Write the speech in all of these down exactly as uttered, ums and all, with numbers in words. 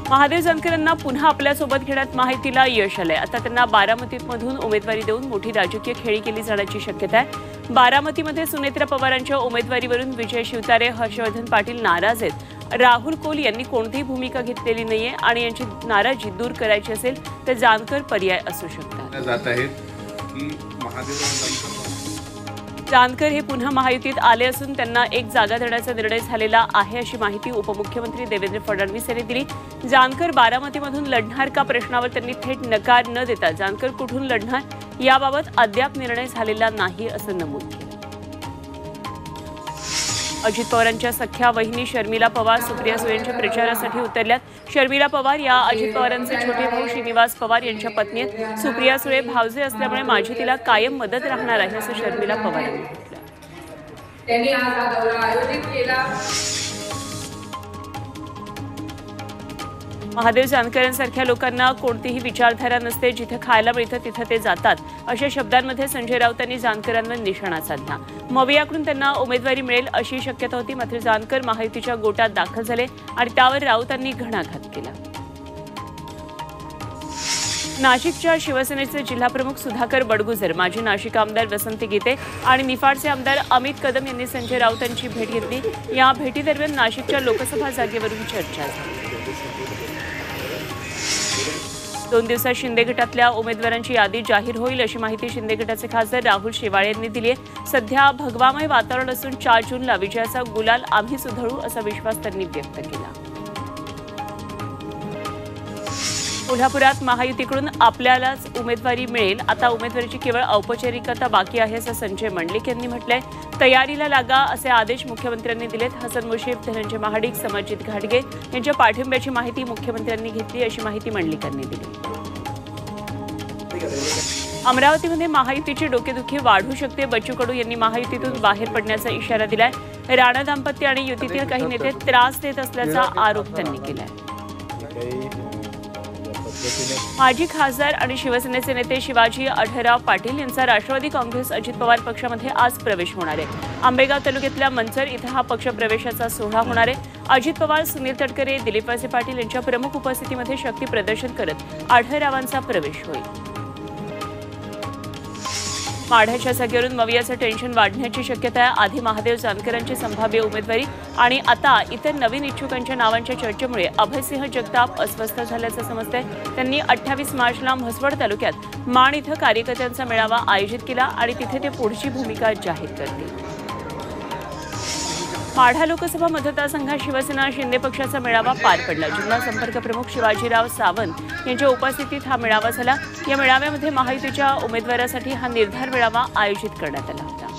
महादेव जानकरांना पुन्हा आपल्यासोबत घेण्यात महायुतीला यश आलंय। आता त्यांना बारामतीमधून उमेदवारी देऊन मोठी राजकीय खेळी केली जाण्याची शक्यता आहे। बारामतीमध्ये सुनेत्रा पवारांच्या उमेदवारीवरून विजय शिवतारे, हर्षवर्धन पाटील नाराज आहेत। राहुल कोल यांनी कोणतीही भूमिका घेतलेली नाहीये आणि यांची नाराजी दूर करायची असेल तर जानकर पर्याय असू शकतात। जात आहेत की महादेव जानकर हे पुन्हा महायुतीत आले असून त्यांना एक जागा देण्याचा निर्णय झालेला आहे अशी माहिती उपमुख्यमंत्री देवेंद्र फडणवीस यांनी दिली। जानकर बारामतीमधून लढणार का प्रश्नावर त्यांनी थेट नकार न देता जानकर कुठून लढणार याबाबत अद्याप निर्णय झालेला नाही असं नमूद केलं। अजित पवारांच्या सख्या वहिनी शर्मिला पवार सुप्रिया सुळेंच्या प्रचारासाठी उतरल्यात। शर्मिला पवार या अजित पवारांचे छोटे भाऊ श्रीनिवास पवार यांच्या पत्नी आहेत। सुप्रिया सुळे भावजे असल्यामुळे माझी तिला कायम मदत राहणार आहे असं शर्मिला पवार यांनी म्हटलं। त्यांनी आज हा दौरा आयोजित केला। महादेव जानकरांसारख्या लोकांना कोणतीही विचारधारा नसते, जिथे खायला मिळतं तिथे ते जातात अशा शब्दांमध्ये संजय राऊतांनी जानकरांवर निशाणा साधला। मवियाकडून त्यांना उमेदवारी मिळेल अशी शक्यता होती, मात्र जानकर महायुतीच्या गोटात दाखल झाले आणि त्यावर राऊतांनी घणाघात केला। नाशिकच्या शिवसेनेचे जिल्हाप्रमुख सुधाकर बडगुजर, माजी नाशिक आमदार वसंती गीते आणि निफाडचे आमदार अमित कदम यांनी संजय राऊतांची भेट घेतली। या भेटीदरम्यान नाशिकच्या लोकसभा जागेवरून चर्चा झाली। दोन दिवसात शिंदे गटातल्या उमेदवारांची यादी जाहीर होईल अशी माहिती शिंदे गटाचे खासदार राहुल शेवाळे यांनी दिली आहे। सध्या भगवामय वातावरण असून चार जूनला विजयाचा गुलाल आम्ही सुधळू असा विश्वास त्यांनी व्यक्त केला। कोल्हापुरात महायुतीकडून आपल्यालाच उमेदवारी मिळेल, आता उमेदवारीची केवळ औपचारिकता बाकी आहे असं संजय मंडलिक यांनी म्हटलंय। तयारीला लागा असे आदेश मुख्यमंत्र्यांनी दिलेत। हसन मुश्रीफ, धनंजय महाडिक, समरजित घाटगे यांच्या पाठिंब्याची माहिती मुख्यमंत्र्यांनी घेतली अशी माहिती मंडलिकांनी दिली। अमरावतीमध्ये महायुतीची डोकेदुखी वाढू शकते। बच्चू कडू यांनी महायुतीतून बाहेर पडण्याचा इशारा दिलाय। राणा दाम्पत्य आणि युतीतील काही नेते त्रास देत असल्याचा आरोप त्यांनी केलाय। माजी खासदार आणि शिवसेनेचे नेते शिवाजी आढळराव पाटील यांचा राष्ट्रवादी काँग्रेस अजित पवार पक्षामध्ये आज प्रवेश होणार आहे। आंबेगाव तालुक्यातल्या मंचर इथं हा पक्ष प्रवेशाचा सोहळा होणार आहे। अजित पवार, सुनील तटकरे, दिलीप वळसे पाटील यांच्या प्रमुख उपस्थितीमध्ये शक्ती प्रदर्शन करत आढळरावांचा प्रवेश होईल। माढ्याच्या जागेवरून मवियाचं टेन्शन वाढण्याची शक्यता आहे। आधी महादेव जानकरांची संभाव्य उमेदवारी आणि आता इतर नवीन इच्छुकांच्या नावांच्या चर्चेमुळे अभयसिंह जगताप अस्वस्थ झाल्याचं समजतंय। त्यांनी अठ्ठावीस मार्चला म्हसवड तालुक्यात माण इथं कार्यकर्त्यांचा मेळावा आयोजित केला आणि तिथे ते पुढची भूमिका जाहीर करतील। माढा लोकसभा मतदारसंघात शिवसेना शिंदे पक्षाचा मेळावा पार पडला। जिल्हा संपर्क प्रमुख शिवाजीराव सावंत यांच्या उपस्थितीत हा मेळावा झाला। या मेळाव्यामध्ये महायुतीच्या उमेदवारासाठी हा निर्धार मेळावा आयोजित करण्यात आला होता।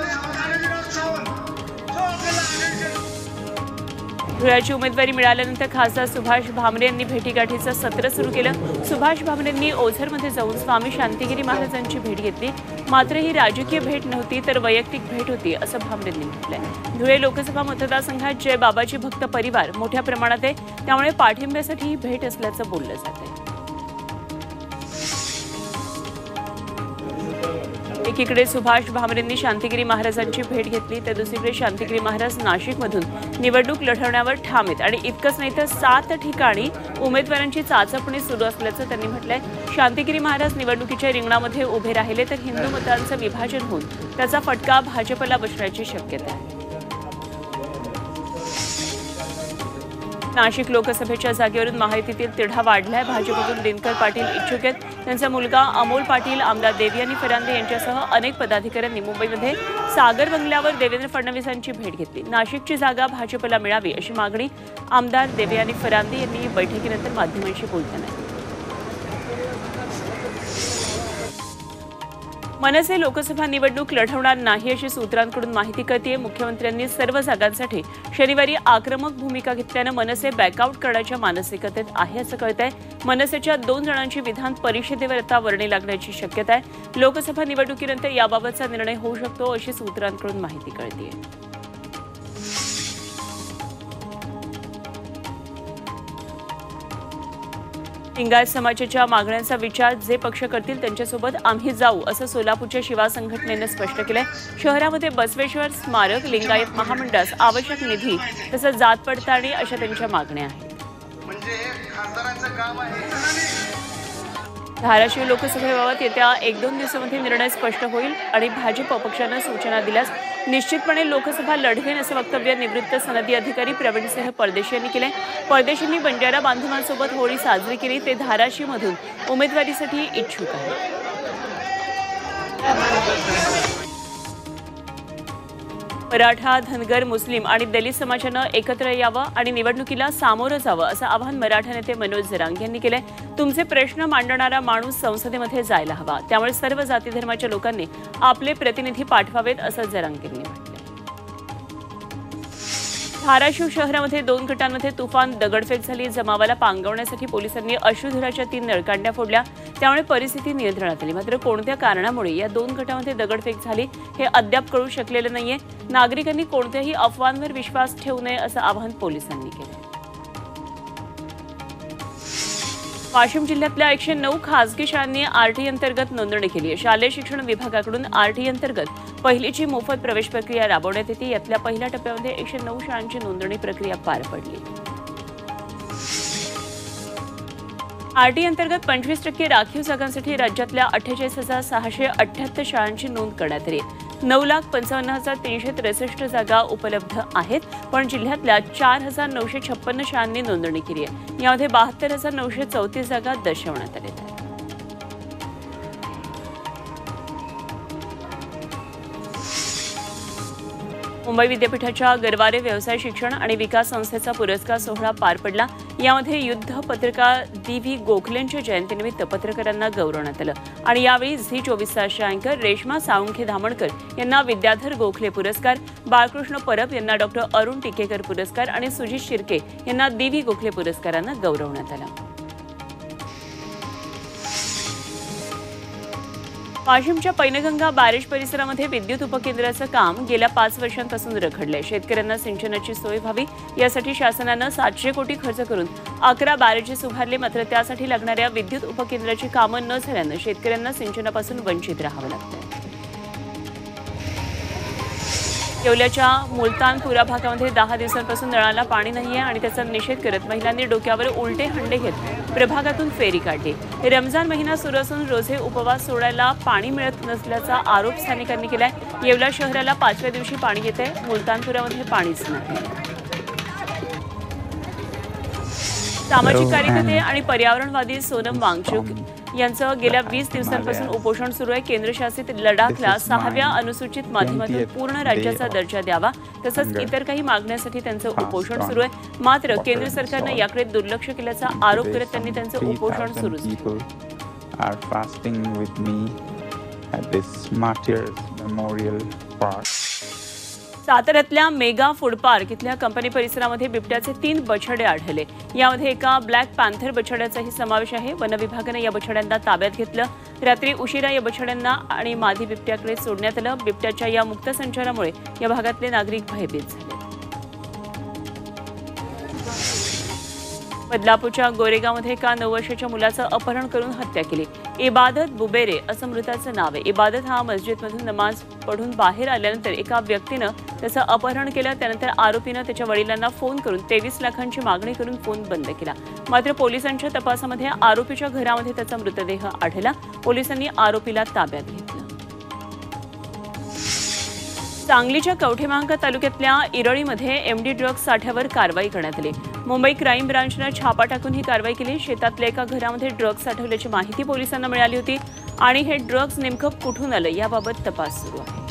धुळ्याची उमेदवारी मिळाल्यानंतर खासदार सुभाष भामरे यांनी भेटीगाठीचं सत्र सुरू केलं। सुभाष भामरेंनी ओझरमध्ये जाऊन स्वामी शांतिगिरी महाराजांची भेट घेतली, मात्र ही राजकीय भेट नव्हती तर वैयक्तिक भेट होती असं भामरेंनी म्हटलंय। धुळे लोकसभा मतदारसंघात जय बाबाजी भक्त परिवार मोठ्या प्रमाणात आहे, त्यामुळे पाठिंब्यासाठी ही भेट असल्याचं बोललं जात आहे। एकीकडे सुभाष भामरेंनी शांतिगिरी महाराजांची भेट घेतली तर दुसरीकडे शांतिगिरी महाराज नाशिकमधून निवडणूक लढवण्यावर ठाम आहेत आणि इतकंच नाही तर सात ठिकाणी उमेदवारांची चाचपणी सुरू असल्याचं त्यांनी म्हटलंय। शांतिगिरी महाराज निवडणुकीच्या रिंगणामध्ये उभे राहिले तर हिंदू मतांचं विभाजन होऊन त्याचा फटका भाजपला बसण्याची शक्यता आहे। नाशिक लोकसभेच्या जागेवरून महायुतीतील तिढा वाढलाय। भाजपकडून दिनकर पाटील इच्छुक आहेत। त्यांचा मुलगा अमोल पाटील, आमदार देवयानी फरांदे यांच्यासह अनेक पदाधिकाऱ्यांनी मुंबईमध्ये सागर बंगल्यावर देवेंद्र फडणवीसांची भेट घेतली। नाशिकची जागा भाजपला मिळावी अशी मागणी आमदार देवयानी फरांदे यांनी बैठकीनंतर माध्यमांशी बोलताना केली। मनसे लोकसभा निवडणूक लढवणार नाही अशी सूत्रांकडून माहिती कळतेय। मुख्यमंत्र्यांनी सर्व जागांसाठी शनिवारी आक्रमक भूमिका घेतल्यानं मनसे बॅकआउट करण्याच्या मानसिकतेत आहे असं कळतंय। मनसेच्या दोन जणांची विधान परिषदेवर आता वर्णी लागण्याची शक्यता आहे। लोकसभा निवडणुकीनंतर याबाबतचा निर्णय होऊ शकतो अशी सूत्रांकडून माहिती कळतेय। लिंगायत समाजाच्या मागण्यांचा विचार जे पक्ष करतील त्यांच्यासोबत आम्ही जाऊ असं सोलापूरच्या शिवा संघटनेनं स्पष्ट केलंय। शहरामध्ये बसवेश्वर स्मारक, लिंगायत महामंडळास आवश्यक निधी तसंच जात पडताळणी अशा त्यांच्या मागण्या आहेत। खासदारांचं काम आहे। धाराशिव लोकसभेबाबत येत्या एक दोन दिवसामध्ये निर्णय स्पष्ट होईल आणि भाजप पक्षानं सूचना दिल्यास निश्चितपणे लोकसभा लढवेन असं वक्तव्य निवृत्त सनदी अधिकारी प्रवीणसिंह परदेशी यांनी केले। परदेशींनी बंजारा बांधवांसोबत होळी साजरी केली। ते धाराशिवमधून उमेदवारीसाठी इच्छुक आहेत। मराठा, धनगर, मुस्लिम आणि दलित समाजानं एकत्र यावं आणि निवडणुकीला सामोरं जावं असं आवाहन मराठा नेते मनोज जरांगे यांनी केलंय। तुमचे प्रश्न मांडणारा माणूस संसदेमध्ये जायला हवा, त्यामुळे सर्व जाती धर्माच्या लोकांनी आपले प्रतिनिधी पाठवावेत असं जरांगेंनी म्हटलंय। धाराशिव शहरामध्ये दोन गटांमध्ये तुफान दगडफेक झाली। जमावाला पांगवण्यासाठी पोलिसांनी अश्रुधुराच्या तीन नळकांड्या फोडल्या, त्यामुळे परिस्थिती नियंत्रणात आली। मात्र कोणत्या कारणामुळे या दोन गटांमध्ये दगडफेक झाली हे अद्याप कळू शकलेलं नाहीये। नागरिकांनी कोणत्याही अफवांवर विश्वास ठेवू नये असं आवाहन पोलिसांनी केलं। वाशिम जिल्ह्यातल्या एकशे नऊ खासगी शाळांनी आरटी अंतर्गत नोंदणी केली। शालेय शिक्षण विभागाकडून आरटी अंतर्गत पहिलीची मोफत प्रवेश प्रक्रिया राबवण्यात येते। यातल्या पहिल्या टप्प्यामध्ये एकशे नऊ शाळांची नोंदणी प्रक्रिया पार पडली। आरटी अंतर्गत पंचवीस टक्के राखीव जागांसाठी राज्यातल्या अठ्ठेचाळीस हजार सहाशे अठ्ठ्याहत्तर शाळांची नोंद करण्यात आली। नऊ लाख पंचावन्न हजार तीनशे त्रेसष्ट जागा उपलब्ध आहेत, पण जिल्ह्यातल्या चार हजार नऊशे छप्पन्न शाळांनी नोंदणी केली आहे। यामध्ये बहात्तर हजार नऊशे चौतीस जागा दर्शवण्यात आल्या आहेत। मुंबई विद्यापीठाच्या गरवारे व्यवसाय शिक्षण आणि विकास संस्थेचा पुरस्कार सोहळा पार पडला। यामध्ये युद्ध पत्रकार डी व्ही गोखलेंच्या जयंतीनिमित्त पत्रकारांना गौरवण्यात आलं आणि यावेळी झी चोवीस तासच्या अँकर रेश्मा साळुंखे धामणकर यांना विद्याधर गोखले पुरस्कार, बाळकृष्ण परब यांना डॉक्टर अरुण टिकेकर पुरस्कार आणि सुजित शिर्के यांना डी व्ही गोखले पुरस्कारानं गौरवण्यात आलं। वाशिमच्या पैनगंगा बॅरेज परिसरामध्ये विद्युत उपकेंद्राचं काम गेल्या पाच वर्षांपासून रखडलंय। शेतकऱ्यांना सिंचनाची सोय व्हावी यासाठी शासनानं सातशे कोटी खर्च करून अकरा बॅरेजेस उभारले, मात्र त्यासाठी लागणाऱ्या विद्युत उपकेंद्राची कामं न झाल्यानं शेतकऱ्यांना सिंचनापासून वंचित राहावं लागतंय। येवल्याच्या मुलतानपुरा भागामध्ये दहा दिवसांपासून नळाला पाणी नाहीये आणि त्याचा निषेध करत महिलांनी डोक्यावर उलटे हंडे घेत प्रभागातून फेरी काढली। रमजान महिना सुरू असून रोजे उपवास सोडायला पाणी मिळत नसल्याचा आरोप स्थानिकांनी केलाय। येवला शहराला पाचव्या दिवशी पाणी येतंय, मुलतानपुरामध्ये पाणीच नाही। सामाजिक कार्यकर्ते आणि पर्यावरणवादी सोनम वांगचुक यांचं गेल्या वीस दिवसांपासून उपोषण सुरू आहे। केंद्रशासित लडाखला सहाव्या अनुसूचित माध्यमातून पूर्ण राज्याचा दर्जा द्यावा तसंच इतर काही मागण्यांसाठी त्यांचं उपोषण सुरू आहे। मात्र केंद्र सरकारनं याकडे दुर्लक्ष केल्याचा आरोप करत त्यांनी त्यांचं उपोषण सुरू केलं। साताऱ्यातल्या मेगा फूड पार्क इथल्या कंपनी परिसरामध्ये बिबट्याचे तीन बछडे आढळले। यामध्ये एका ब्लॅक पॅन्थर बछड्याचाही समावेश आहे। वन विभागानं या बछड्यांना ताब्यात घेतलं। रात्री उशिरा या बछड्यांना आणि मादी बिबट्याकडे सोडण्यात आलं। बिबट्याच्या या मुक्त संचारामुळे या भागातले नागरिक भयभीत झाले। बदलापूरच्या गोरेगावमध्ये एका नऊ वर्षाच्या मुलाचं अपहरण करून हत्या केली। इबादत बुबेरे असं मृताचं नाव आहे। इबादत हा मस्जिदमधून नमाज पढून बाहेर आल्यानंतर एका व्यक्तीनं त्याचं अपहरण केलं। त्यानंतर आरोपीनं त्याच्या वडिलांना फोन करून तेवीस लाखांची मागणी करून फोन बंद केला। मात्र पोलिसांच्या तपासामध्ये आरोपीच्या घरामध्ये त्याचा मृतदेह आढळला। पोलिसांनी आरोपीला ताब्यात घेतलं। सांगलीच्या कवठेमहांकाळ तालुक्यातल्या इरळीमध्ये एमडी ड्रग्ज साठ्यावर कारवाई करण्यात आली। मुंबई क्राईम ब्रांचनं छापा टाकून ही कारवाई केली। शेतातल्या एका घरामध्ये ड्रग्ज साठवल्याची माहिती पोलिसांना मिळाली होती आणि हे ड्रग्ज नेमकं कुठून आलं याबाबत तपास सुरू आहे।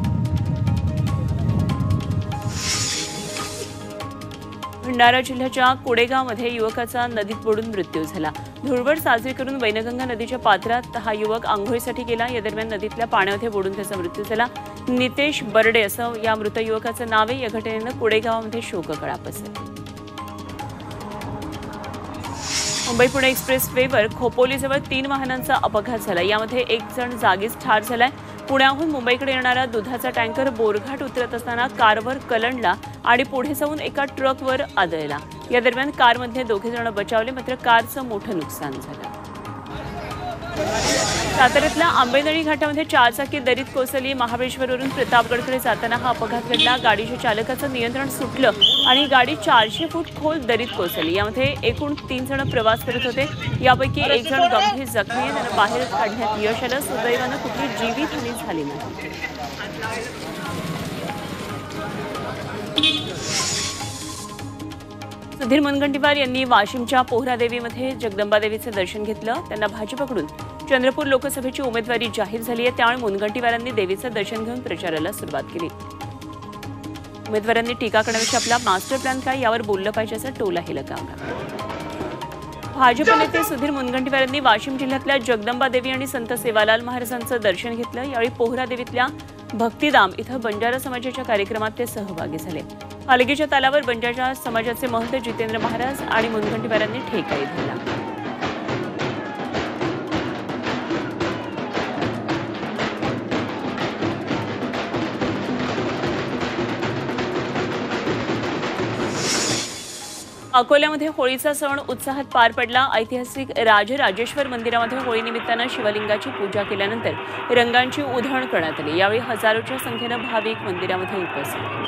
भंडारा जिल्ह्याच्या कोडेगावमध्ये युवकाचा नदीत बुडून मृत्यू झाला। धुळवड साजरी करून वैनगंगा नदीच्या पात्रात हा युवक आंघोळीसाठी गेला। या दरम्यान नदीतल्या पाण्यामध्ये बुडून त्याचा मृत्यू झाला। नितेश बर्डे असं या मृत युवकाचं नाव आहे। या घटनेनं कोडेगावमध्ये शोककळा पसरली। मुंबई पुणे एक्सप्रेस वेवर खोपोलीजवळ तीन वाहनांचा अपघात झाला। यामध्ये एक जण जागीच ठार झालाय। पुण्याहून मुंबईकडे येणारा दुधाचा टँकर बोरघाट उतरत असताना कारवर कलंडला आणि पुढे जाऊन एका ट्रकवर आदळला। या दरम्यान कारमधले दोघे जण बचावले, मात्र कारचं मोठं नुकसान झालं। साताऱ्यातल्या आंबेनळी घाटामध्ये चारचाकी दरीत कोसळली. महाबळेश्वरवरून प्रतापगडकडे जाताना हा अपघात घडला. गाडीच्या चालकाचं नियंत्रण सुटलं आणि गाडी चारशे फूट खोल दरीत कोसळली. यामध्ये एकूण तीन जण प्रवास करत होते. यापैकी एक जण गंभीर जखमी आहे. त्यांना बाहेर काढण्यात यश आलं. सुदैवानं कुठली जीवितहानी झाली नाही. सुधीर मुनगंटीवार यांनी वाशिमच्या पोहरादेवीमध्ये जगदंबादेवीचं दर्शन घेतलं. त्यांना भाजपकडून चंद्रपूर लोकसभेची उमेदवारी जाहीर झाली आहे. त्यामुळे मुनगंटीवारांनी देवीचं दर्शन घेऊन प्रचाराला सुरुवात केली. उमेदवारांनी टीका करण्यापेक्षा आपला मास्टर प्लॅन काय यावर बोललं पाहिजे असं टोलाही लगावला. भाजप नेते सुधीर मुनगंटीवार यांनी वाशिम जिल्ह्यातल्या जगदंबादेवी आणि संत सेवालाल महाराजांचं दर्शन घेतलं. यावेळी पोहरादेवीतल्या भक्तिधाम इथं बंजारा समाजाच्या कार्यक्रमात ते सहभागी झाले. पालखीच्या तालावर बंजारा समाजाचे महंत जितेंद्र महाराज आणि मुनगंटीवारांनी ठेकाही धरला. अकोल्यामध्ये होळीचा सण उत्साहात पार पडला. ऐतिहासिक राजराजेश्वर मंदिरामध्ये होळी निमित्तानं शिवलिंगाची पूजा केल्यानंतर रंगांची उधळण करण्यात आली. यावेळी हजारोच्या संख्येनं भाविक मंदिरामध्ये उपस्थित होते.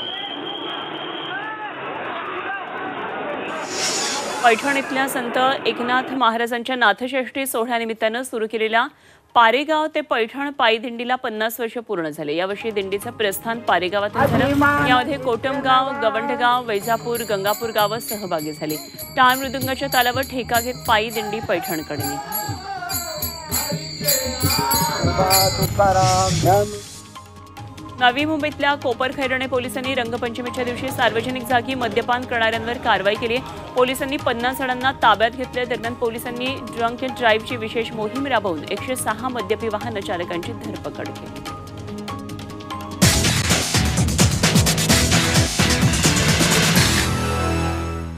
पैठण इथल्या संत एकनाथ महाराजांच्या नाथषष्ठी सोहळ्यानिमित्तानं सुरू केलेल्या पारेगाव ते पैठण पायी दिंडीला पन्नास वर्ष पूर्ण झाले. यावर्षी दिंडीचं प्रस्थान पारेगावातून झालं. यामध्ये कोटमगाव, गवंडगाव, वैजापूर, गंगापूर गावं सहभागी झाली. टाळ मृदुंगाच्या तालावर ठेका घेत पायी दिंडी पैठणकडे निघाली. नवी मुंबईतल्या कोपरखैरणे पोलिसांनी रंगपंचमीच्या दिवशी सार्वजनिक जागी मद्यपान करणाऱ्यांवर कारवाई केली. पोलिसांनी पन्नास जणांना ताब्यात घेतले. दरम्यान पोलिसांनी ड्रंक अँड ड्राईव्हची विशेष मोहीम राबवून एकशे सहा मद्यपी वाहन चालकांची धरपकड केली.